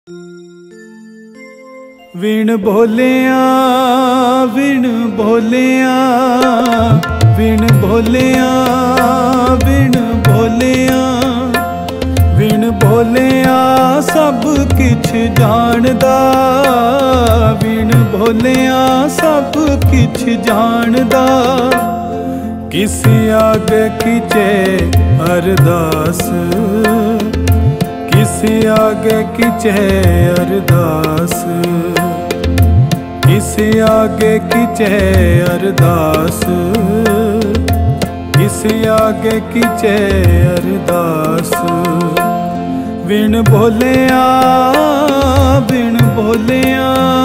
विण भोलिया विण भोलिया विण भोलिया विण भोलिया विण भोलिया सब किछ जानदा। विण भोलिया सब किछ जानदा। किसी आगे कीचे अरदास किसी आगे कीचे अरदास किसी आगे कीचे अरदास किसी आगे कीचे अरदास। विण भोलिया विण भोलिया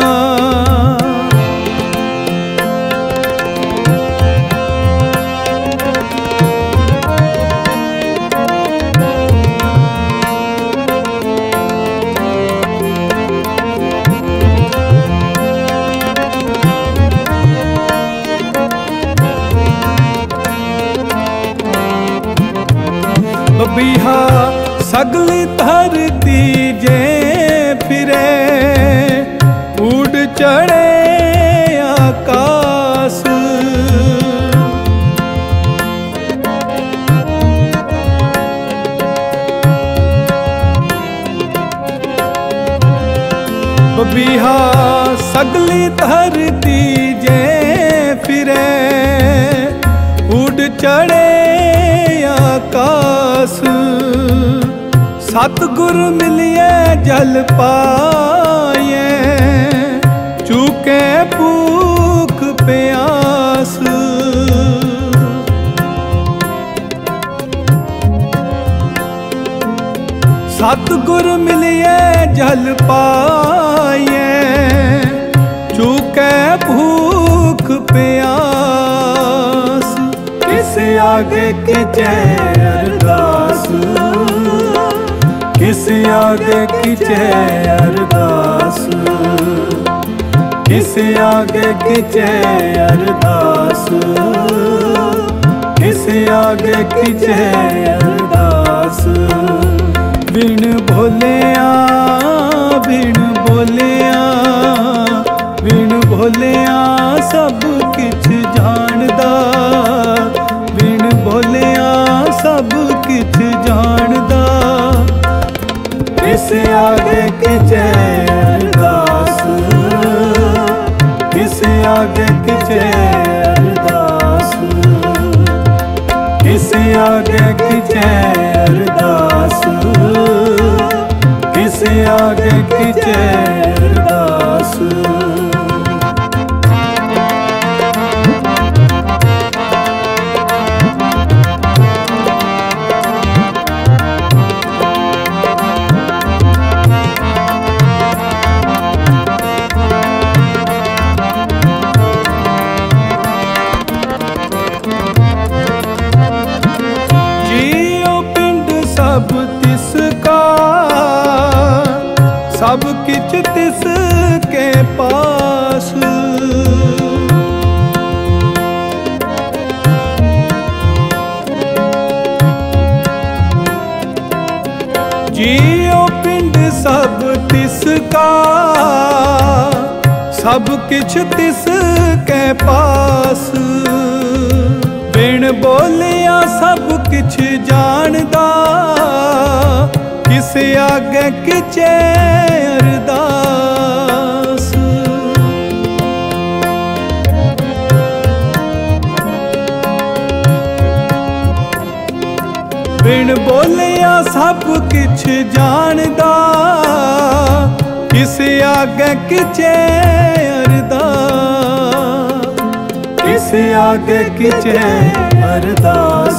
बबिहा सगली धरती जे फिरे उड़ चढ़े आकाश। बबिहा सगली धरती जे फिरे उड़ चढ़े आकाश। सतगुर मिलिए जल पाए चूके भूख प्यास। सतगुर मिलिए जल पाए चूके भूख प्यास। किसी आगे कीचे अरदास किसी आगे कीचे अरदास किसी आगे कीचे अरदास किसी आगे कीचे अरदास। विण भोलिया विण भोलिया विण भोलिया सब किछ जानदा। विण भोलिया सब किछ जानदा। किसी आगे कीचे अरदास किसी आगे कीचे अरदास किसी आगे कीचे अरदास किसी आगे कीचे अरदास। सब तिसका सब किछ तिसके पास। जियो पिंड सब तिसका सब किछ तिसके पास। विण बोलिया सब किछ जानदा। किसी आगे कीचे अरदास। विण बोलिया सब किछ जानदा। किसी आगे कीचे अरदास किसी आगे कीचे अरदास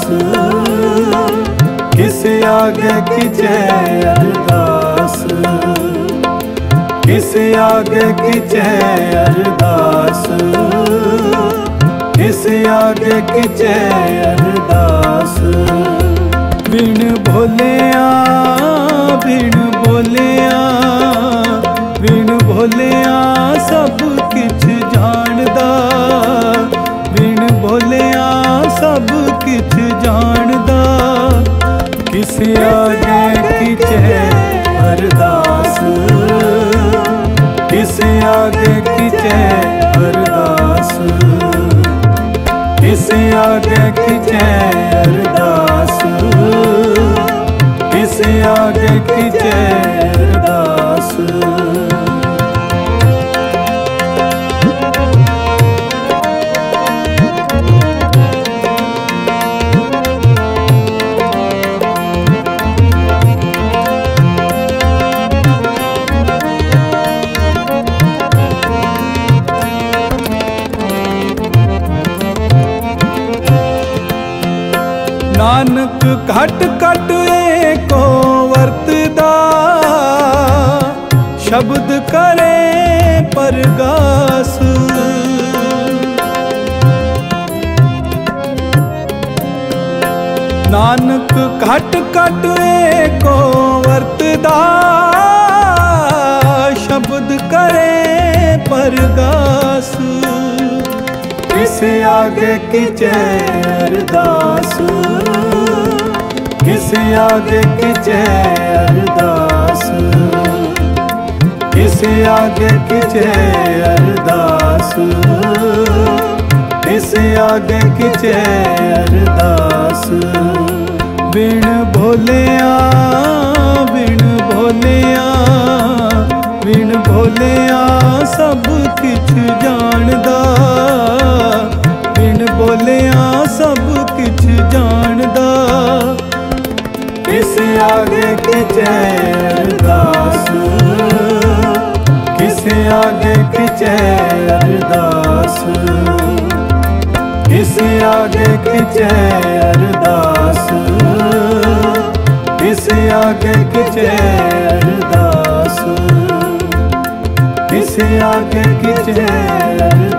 किसी आगे कीचे अरदास किसी आगे कीचे अरदास किसी आगे कीचे अरदास। विण भोलिया विण भोलिया विण भोलिया सब किछ जानदा। विण भोलिया सब किछ जानदा। किसी आगे कीचे अरदास आगे कीचे अरदास, किस आगे कीचे अरदास, किस आगे कीचे अरदास। नानक घट घट एको वरतदा, शब्द करे परगास। नानक घट घट एको वरतदा, शब्द करे परगास। किस आगे कीचे अरदास, किस आगे कीचे अरदास, किस आगे कीचे अरदास, किस आगे कीचे अरदास। बिन भोलिया, बिन भोलिया, बिन भोलिया सब किछ जानदा, बिन बोलिया सब किछ जानदा। किस आगे कीचे अरदास, किस आगे कीचे अरदास, किस आगे कीचे अरदास, किस आगे कीचे अरदास, किस आगे कीचे अरदास।